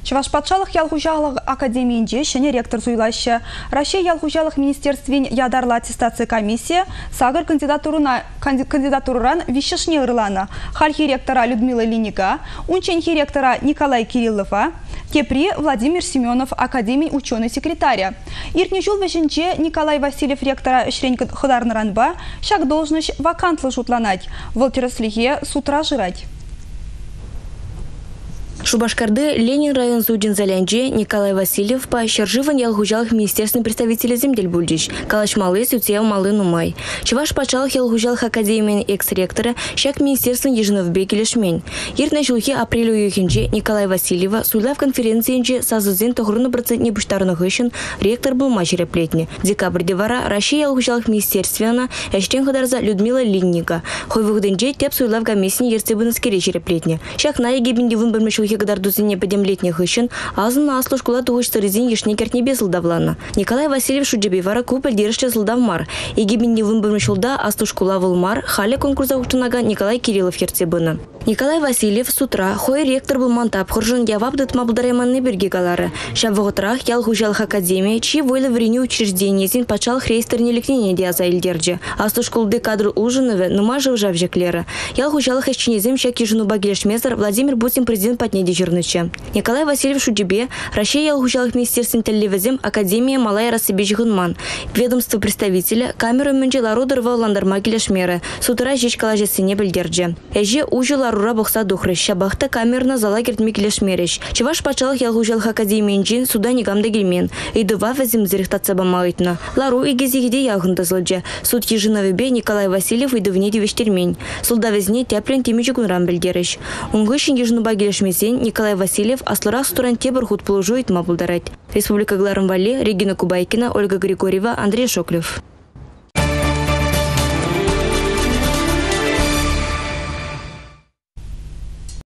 Чуваш патшалық ялғужалық академиинде шене ректор зуйлашы. Россия ялғужалық министерствен ядарла аттестация комиссия сагыр кандидатуран вишешне ырлана. Хальхи ректора Людмила Линика, унченхи ректора Николай Кириллова, Кепри Владимир Семенов, академий ученый секретаря. Иртнежул вешенче Николай Васильев ректора Шренька Ходарнаранба, шаг должность вакантлы шутланать, волтерслихе с утра жрать. Шубашкарды Ленин район Зудин Залянже Николай Васильев по Щерживан ялгужалых министерственным представителей земель Бульдич, Калач Малы, Сутеев Малы Нумай. Чеваш пачалых ялгужалых академии экс-ректора, щак министерствен Ежиновбек Лешмень. Иртна жулхи апрелю юхинже Николай Васильева суйла в конференции Сазузин Тохруна процентни буштарных ищен ректор был мачере плетни. Декабрь девара Россия ялгужалых министерствена Эштен Хадарза Людмила Линника. Хой выходенже теп суйла в комиссии ерцебынский речере плетни. Щак на егибин вымбермешулхи Гадар дузине подемлетних ищен, азын на аслу школа тугуч сырызин ешнекерт небе сылдавлана. Николай Васильев шуджебевара купель дерышче сылдавмар. Егибин не вымбермешулда аслу школа вылмар, халя конкурса учтанага Николай Кириллов ерцебына. Николай Васильев с утра хой ректор был мантап хоржен яваб дытма будареманны бергегалары. Шаввоготрах ялгужалых академии, чьи войлы в реню учреждения зин пачал хрейстерни лекнение диаза ильдерджи. Аслу школды кадру ужинове, нумажа ужавжеклера. Ялгужалых ищенезем щаки жену багилешмезер Владимир Путин президент Патне дежурныча. Николай Васильев шуджебе, Россия ялгужалых министерствен телевизем Академия Малая Рассыбич Гунман. Ведомство представителя камеру менджела родерва ландарма гилешмеры. С утра жечь калажесине бельдерджи. Эже ужила Рура бокса духрыш, шабахта камерна залагерт микелешмереш. Чеваш пачалых ялгужалых академии инжин суда негамда гельмен. И два вазим зарехтаться бамаитна. Лару и гезигиде ялгында злджа. Суд Ежиновебе Николай Васильев и довнеди вештермень. Сулда везне тяплен тимичи гунрам бельдереш. Унгышин Ежинуба гелешмесен Николай Васильев асларах стуран тебр худ положует мабулдарать. Республика Гларамвали, Регина Кубайкина, Ольга Григорьева, Андрей Шоклев.